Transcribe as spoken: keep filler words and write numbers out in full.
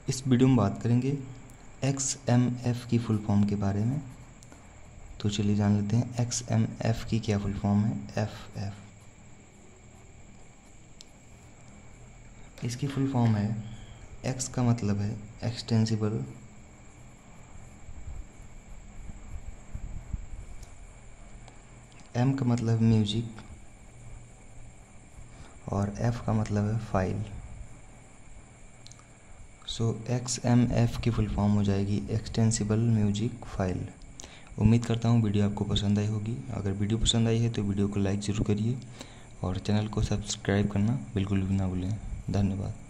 इस वीडियो में बात करेंगे एक्स एम एफ की फुल फॉर्म के बारे में। तो चलिए जान लेते हैं एक्स एम एफ की क्या फुल फॉर्म है। एफ एफ इसकी फुल फॉर्म है, एक्स का मतलब है एक्सटेंसिबल, एम का मतलब म्यूजिक और एफ का मतलब है file. So X M F की फुल फॉर्म हो जाएगी एक्सटेंसिबल म्यूजिक फाइल। उम्मीद करता हूँ वीडियो आपको पसंद आई होगी। अगर वीडियो पसंद आई है तो वीडियो को लाइक ज़रूर करिए और चैनल को सब्सक्राइब करना बिल्कुल भी ना भूलें। धन्यवाद।